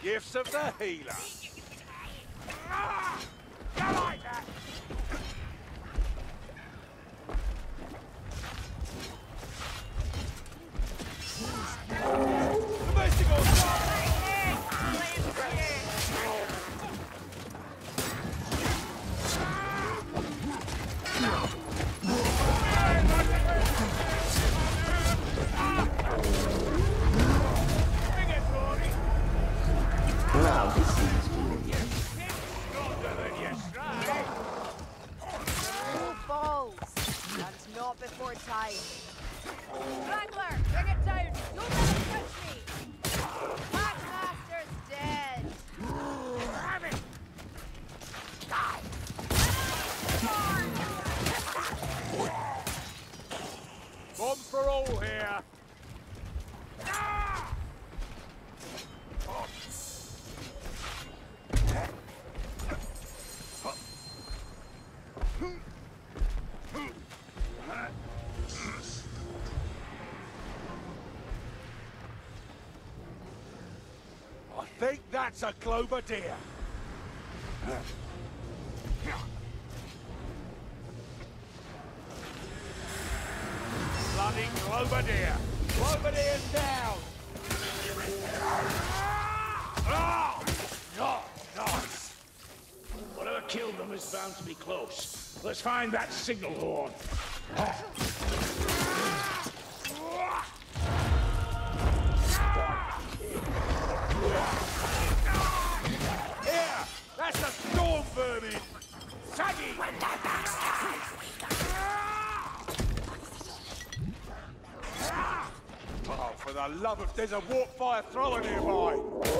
Gifts of the healer. You like that? Now this seems familiar. All balls, and not before time. Wrangler, bring it down! Don't let him touch me! Packmaster's dead! Have it! Die! Bombs for all here. I think that's a Clover deer. Bloody Clover deer. Clover deer's down. Oh, nice. Whatever killed them is bound to be close. Let's find that signal horn. Here, that's a storm vermin. Saggy. Oh, for the love of, there's a warp fire thrower nearby.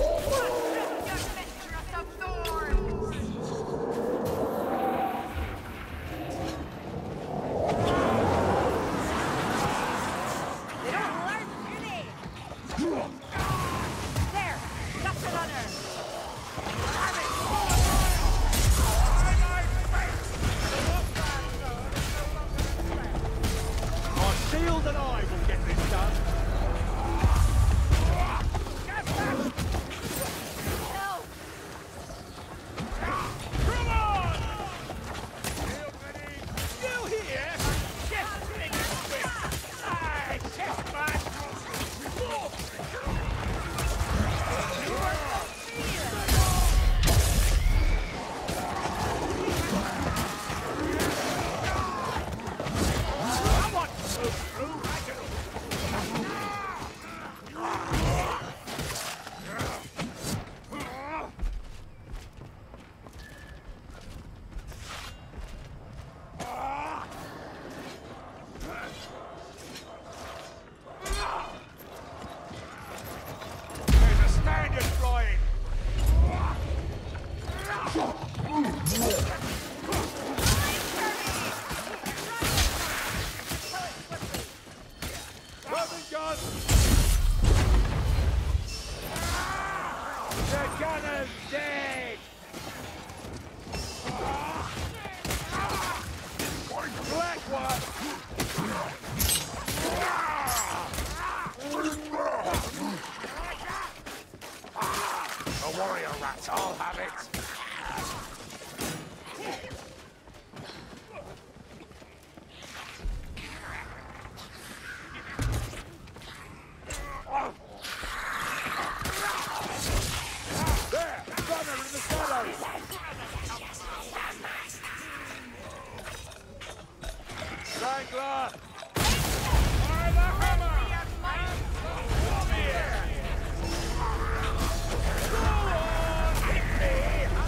Shield and I will get this done. Come on! Shield ready. Still here? Just bring it quick. Aye, chest man. The gunner's dead! Black one! A warrior rat, I'll have it. There! Gunner in the shadows! Strangler! Fire the hammer! Come here! Go on! Hit me!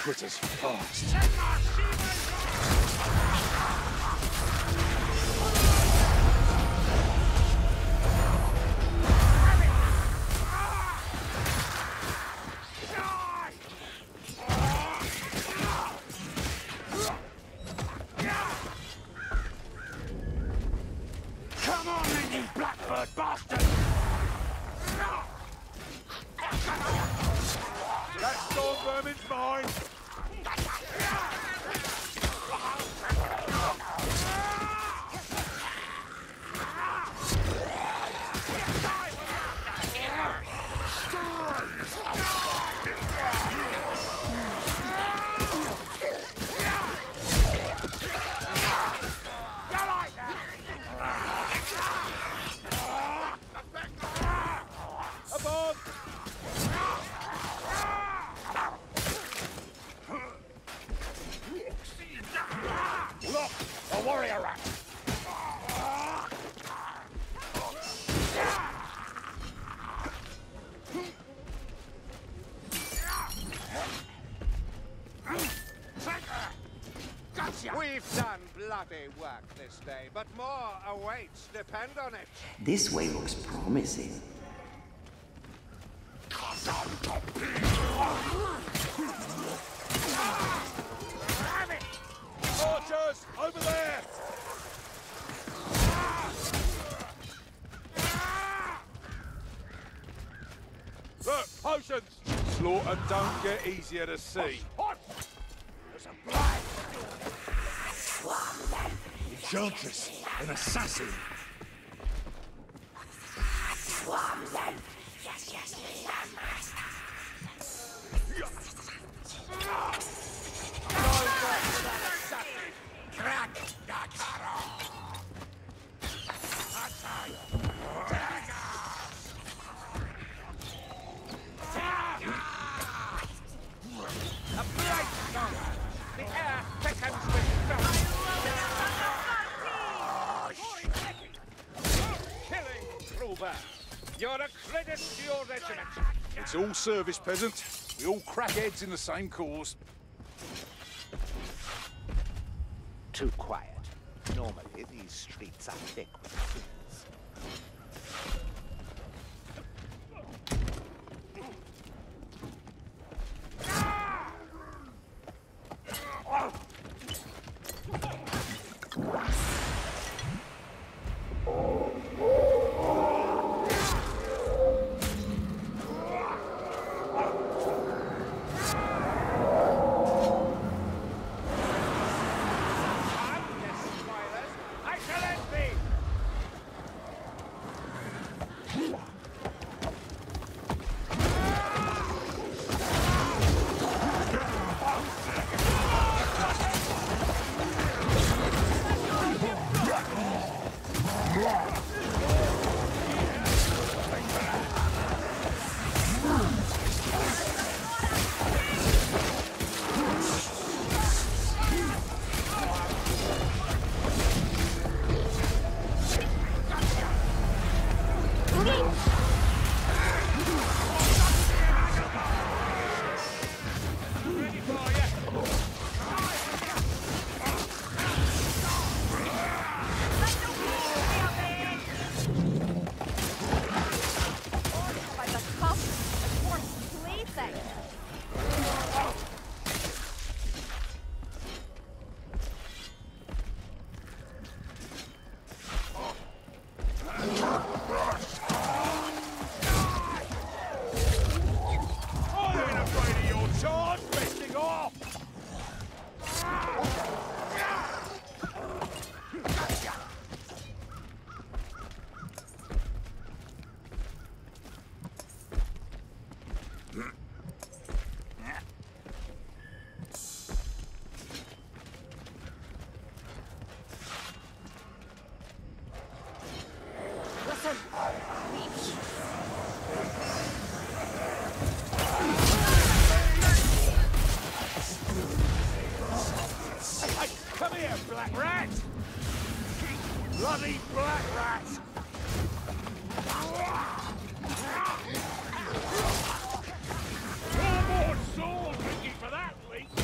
critters fast. Come on then, you blackbird bastard! That storm vermin's mine! Above! Look, a warrior rat! We've done bloody work this day, but more awaits, depend on it. This way looks promising. Archers! Over there! Look, potions! Slaughter don't get easier to see. Enchantress, an assassin. The air thickens with dust. Killing Kruber. You're a credit to your regiment. It's all service, peasant. We all crack heads in the same cause. Too quiet. Normally, these streets are thick with fools. I shall end thee! By the cup, a dwarf's plaything. I ain't afraid of your charge, besting off! Listen, leech. Hey, come here, black rat! Bloody black rat! No more sword drinking for that, leech!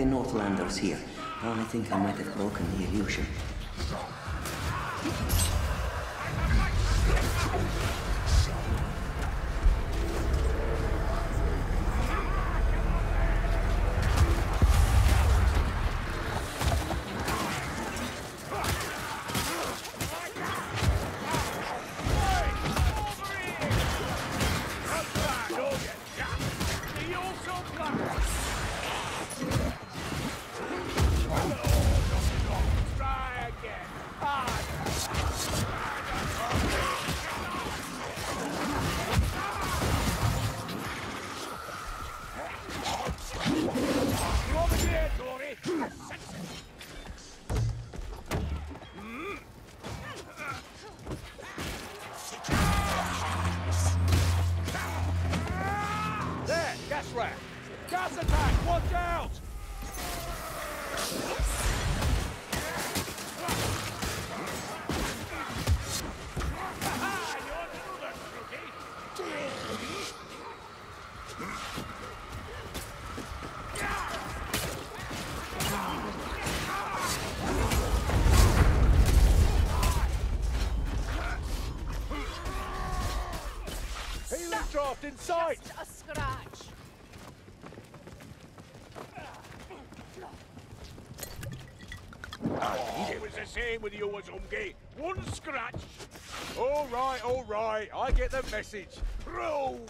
the Northlanders here. Oh, I think I might have broken the illusion. There, gas rat. Gas attack, watch out! Healing draft in sight! Just a scratch. It was the same with you as Umge. One scratch. All right, I get the message. Revenge.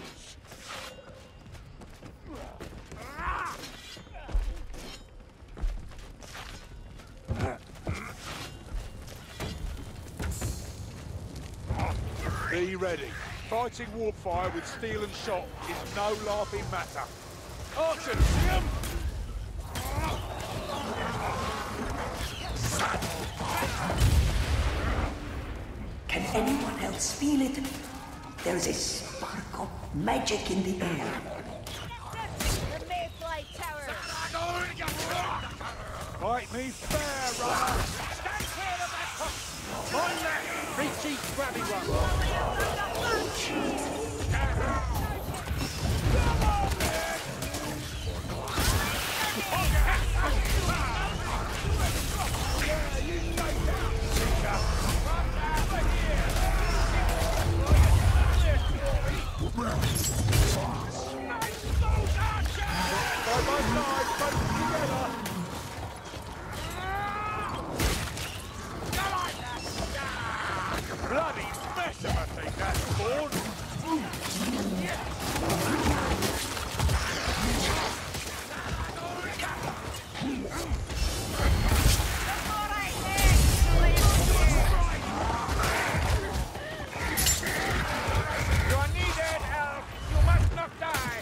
Be ready. Fighting warfire with steel and shot is no laughing matter. Archers, see 'em? Can anyone else feel it? There's a spark of magic in the air. The Mayfly Tower. Fight me fair, runner. Stand clear of that hook! Mind that Richie grabby one. Side by side, close together. Bloody mess of a thing, that's born. You are needed, Elf! You must not die!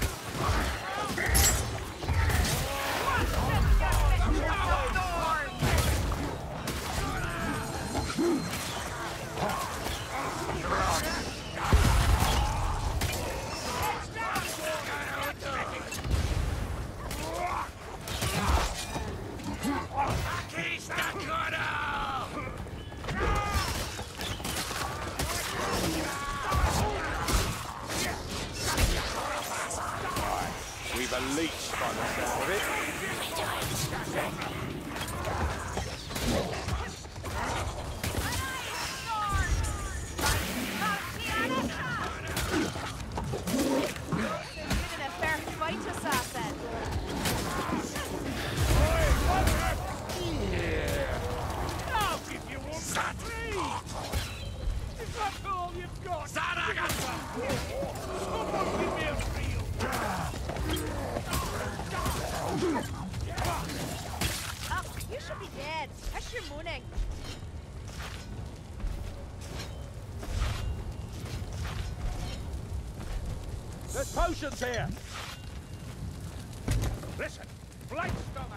We've a leech by the sound of it. Giving a fair fight to Assassin. I'll give you one for free. Is that all you've got? Someone give me a reel. Oh, you should be dead. That's your mooning. There's potions here. Listen, Blightstormer!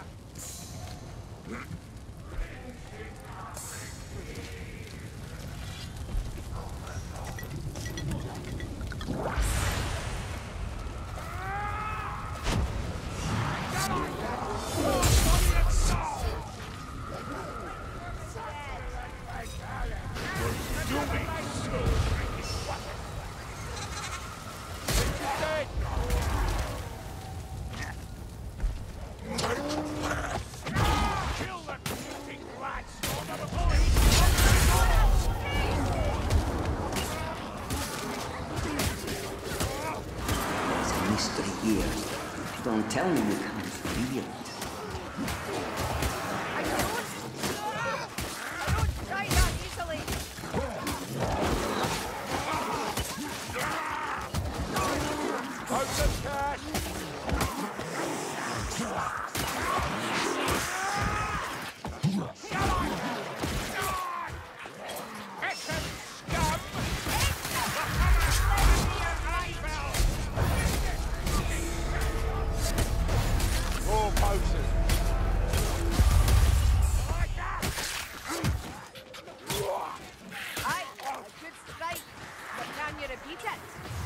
Dead. Don't tell me you can't feel it. I don't die that easily. Open cash! More posters. Aye, a good strike. But can you repeat it?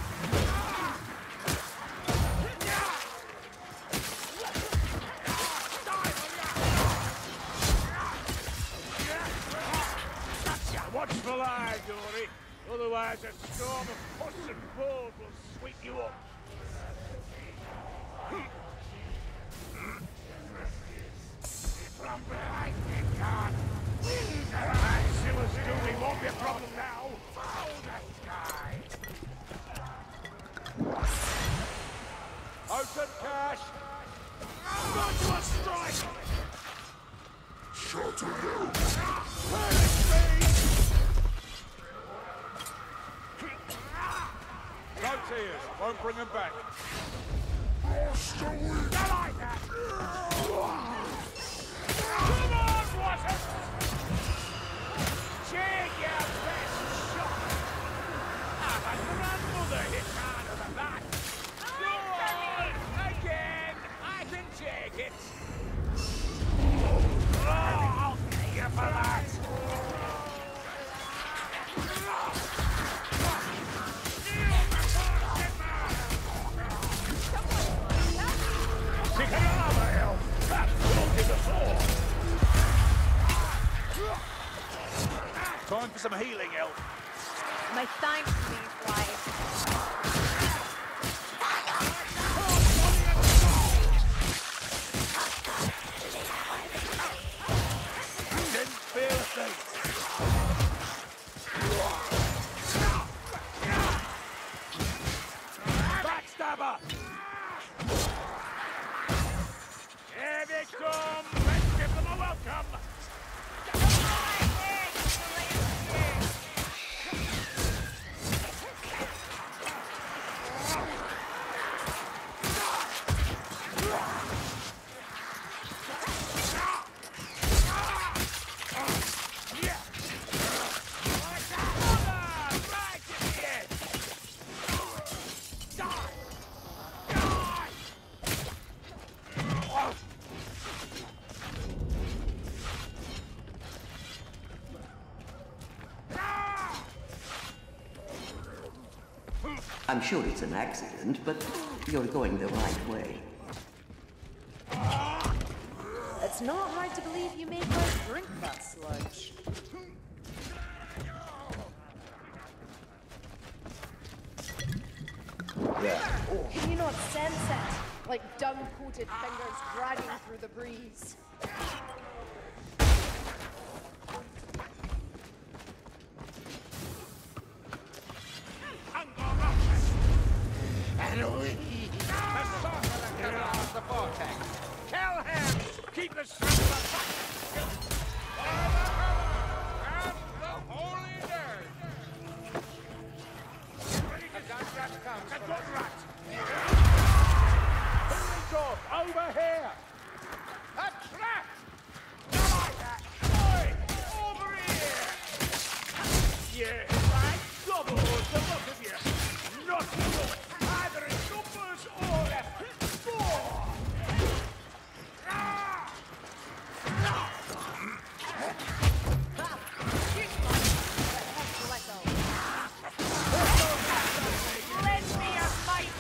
Watch the line, Dory. Otherwise, a storm of puss and balls will sweep you up. From behind me, God. Silla's doing won't be a problem now. Foul that guy. Open cash! Go to a strike! No tears. Won't bring them back. I like that! Come on, Watson! Take your best shot! My grandmother hit harder than that! Go on! Again! I can take it! Oh, I'll pay you for that! Take an armor, Elf! That will give us all! Time for some healing, Elf. My thanks, Mayfly. Didn't feel a thing. Backstabber! Here they come! Let's give them a welcome! I'm sure it's an accident, but you're going the right way. It's not hard to believe you made us drink that sludge. Can you not sense it? Like dung-coated fingers dragging through the breeze. The vortex. Kill him! Keep the strength And the holy nerd. A gun comes A from good rat! Off, over here! a trap! Oi! Over here! Yeah, right. Double the lot of you. Not enough. Either in numbers or effort. Four! Lend me your might!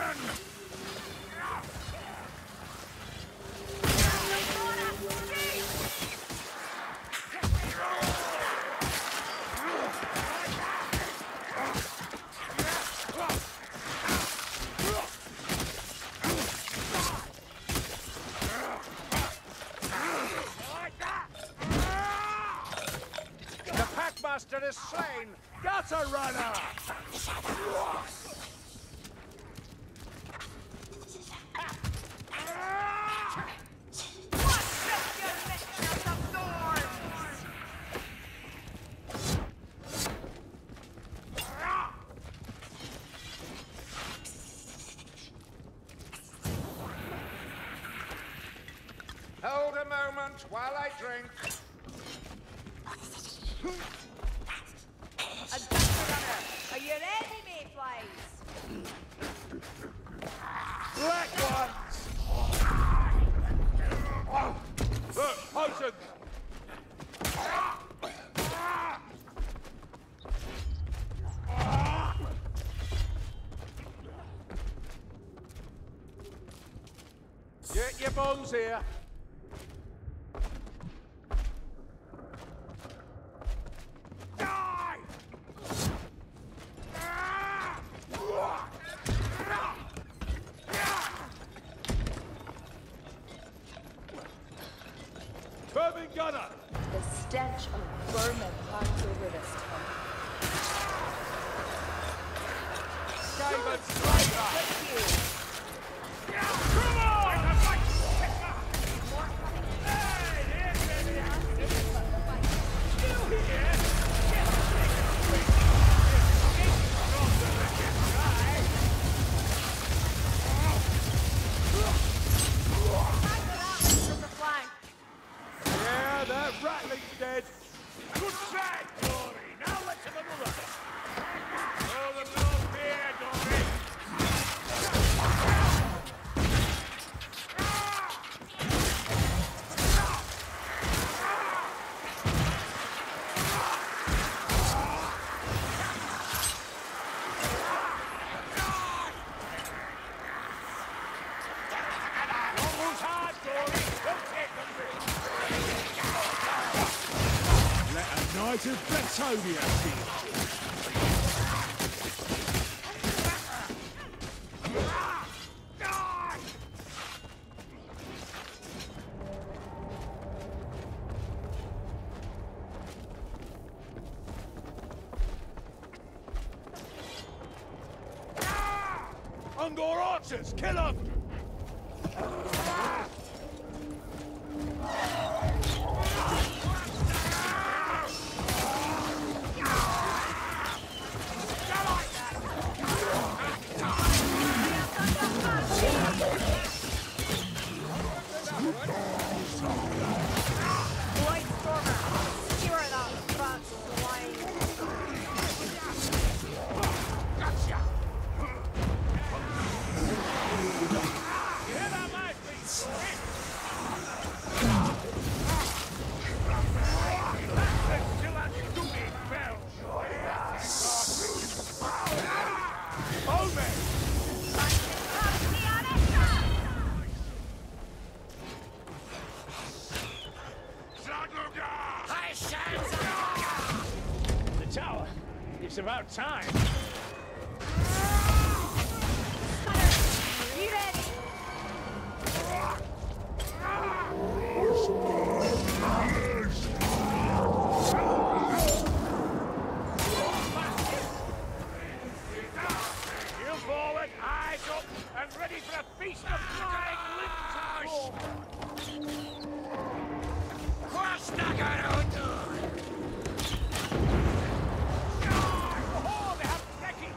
The Packmaster is slain! Gutter runner! Hold a moment while I drink. A gutter runner! Are you ready, mayflies? Black ones! Look, potions! Get your bones here. Die! Vermin gunner! The stench of vermin hangs over this town. Skaven Slayer! Come on! Yeah, that rattling's dead. Good shot, Dory. Now let's have another. Oh, the little beer, Dory. Almost hard, Dory. Don't take them, Let a night of Betonia see Ungor archers, kill them! White Stormer! Skewer that fat swine! The tower. It's about time. Be ready! You forward, eyes up, and ready for a feast of flying limbs and Oh, they have Becky!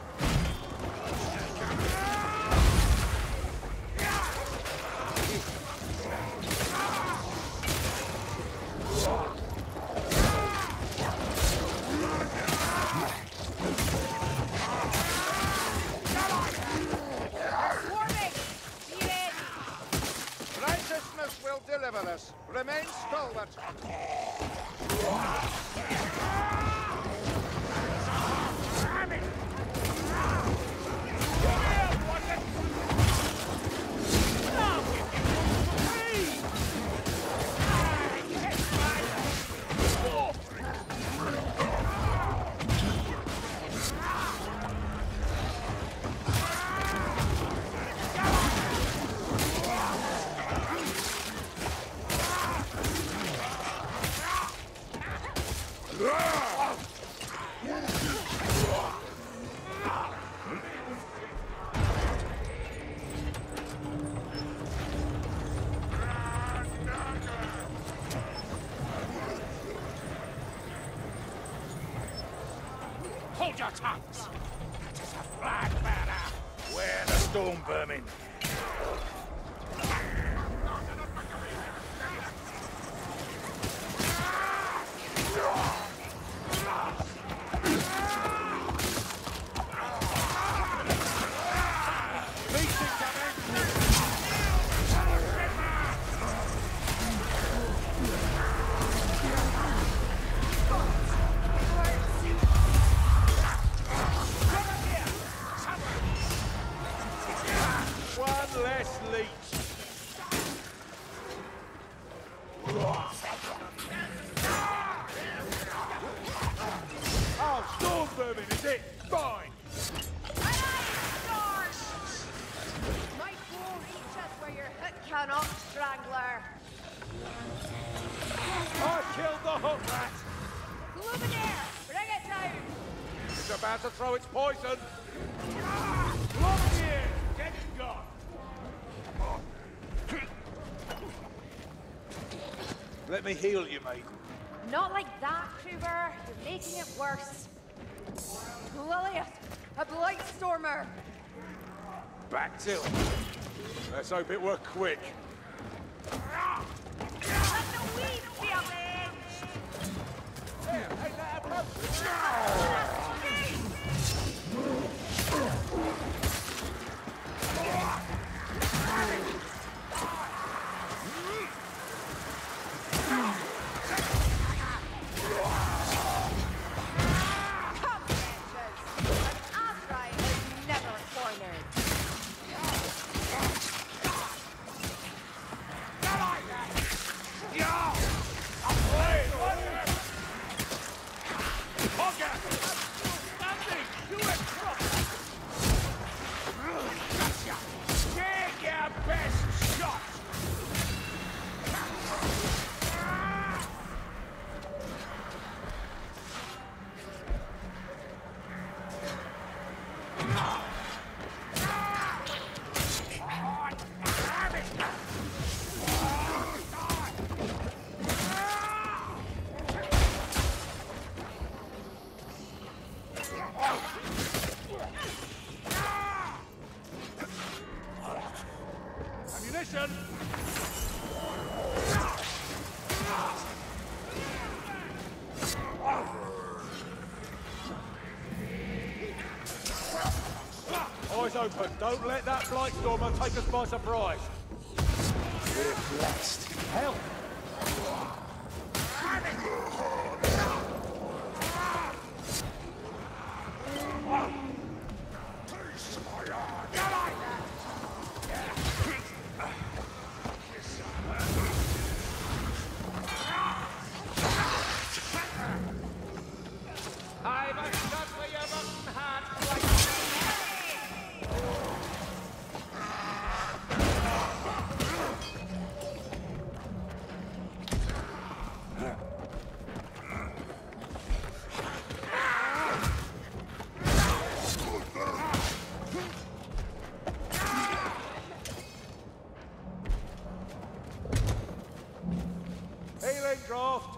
Warning! Be ready! Righteousness will deliver us. Remain stalwart. Come here, Watson! Hold your tongues! It is a flag bearer! Where the storm vermin? Cannot, Strangler. I killed the hook rat! Luminaire, bring it down! It's about to throw its poison! Look here! Get it gone! Let me heal you, mate. Not like that, Kruger. You're making it worse. Lilius, a Blightstormer. Back to it. Let's hope it worked quick. Let the weeds be avenged! Here, take that approach! Come, bitches! An Azrai is never cornered. Ammunition! Eyes open. Don't let that Blightstormer take us by surprise. We're blessed. Help! I've a shot for your rotten heart. Healing draft!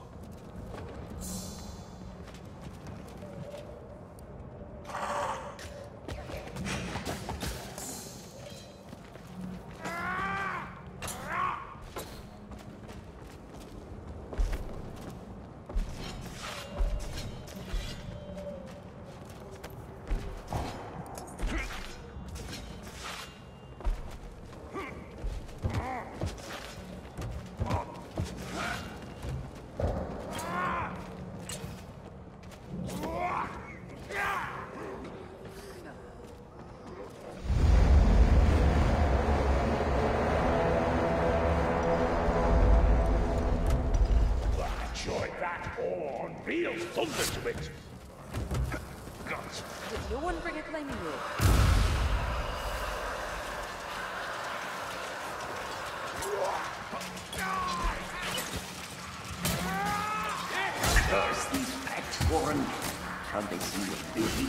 Enjoy that horn! Real thunder to it! Guns! Did no one bring a climbing rope? Curse these packs, Warren. Can't they see you're busy?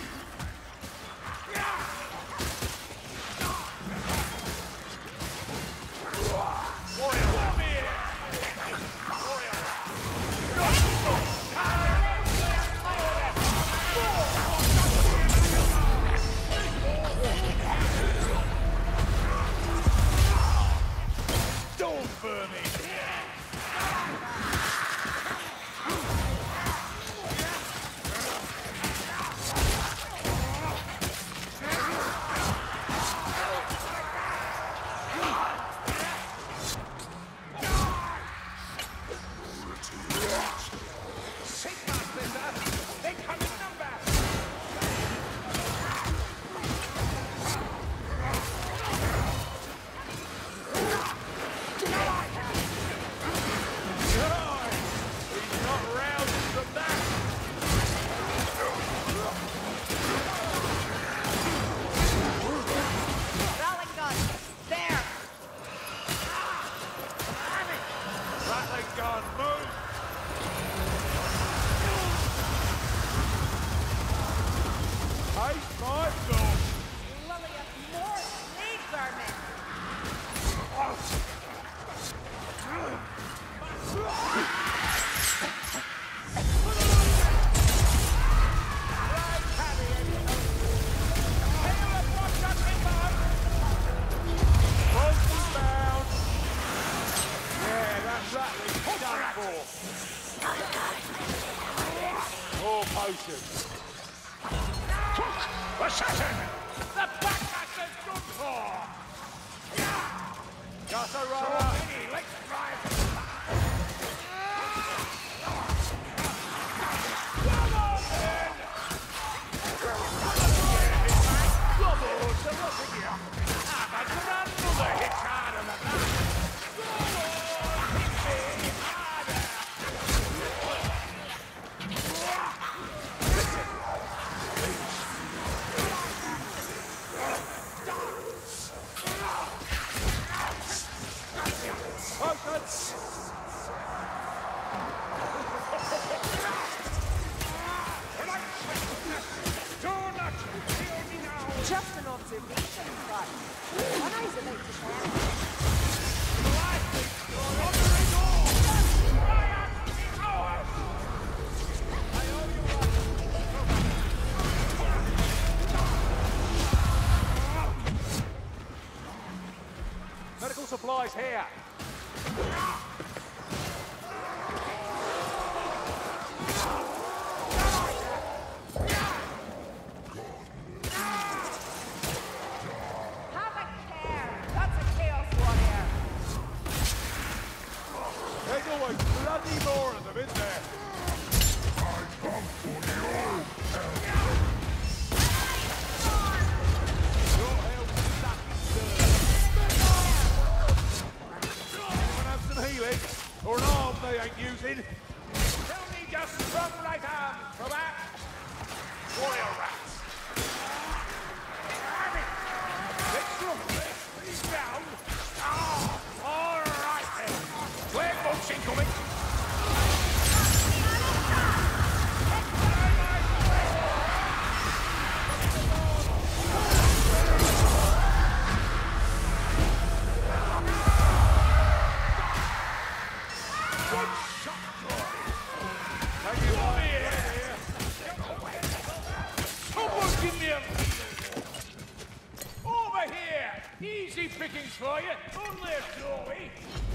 potion. Assassin! The Backmaster's good for! Just a So runner. many, let's drive! Come on, then! Double to look at you! Have a grandmother hit harder than that! Go on, hit me harder! Just an observation, but one eye's about to turn. Medical supplies here. Have a care. That's a Chaos Warrior. There's always bloody more of them, isn't there? Your health anyone have some healing? Or an arm they ain't using? Tell me just strong right arm for that. Warrior rats. Let's look. He's down. Ah, all right then. Where boats incoming? Good shot, Troy. Take it Come away. here. Someone give me a... Over here. Easy pickings for you. Only a doorway.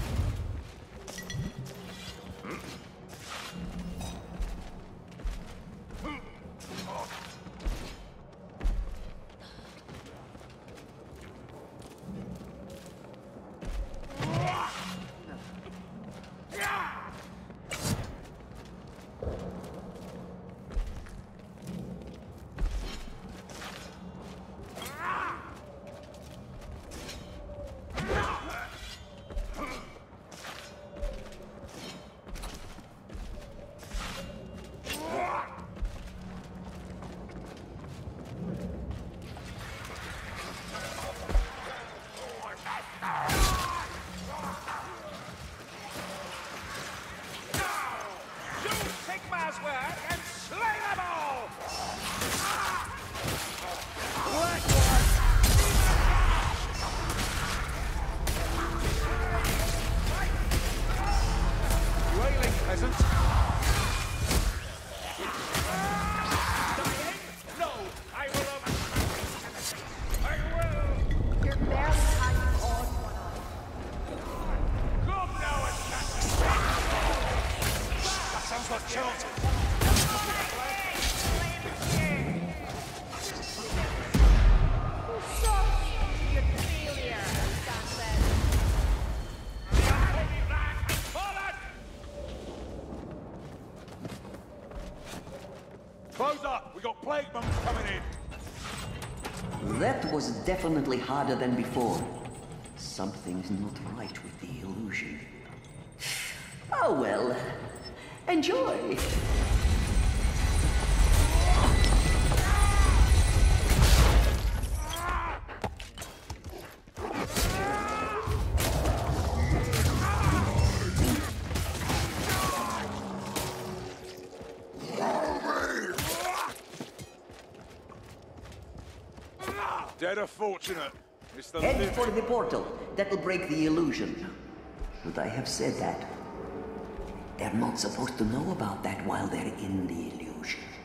Do Sigma's work and slay them all! You ailing, peasant? Dying? No, I will I will! You're barely hanging on one eye. Come now, assassin! That sounds like Charlton. You're a failure, as Stan said. Forward! Close up. We got plague monks coming in. That was definitely harder than before. Something's not right with the illusion. Oh well. Enjoy! Dead or fortunate. It's the Head living. for the portal. That'll break the illusion. But I have said that. They're not supposed to know about that while they're in the illusion.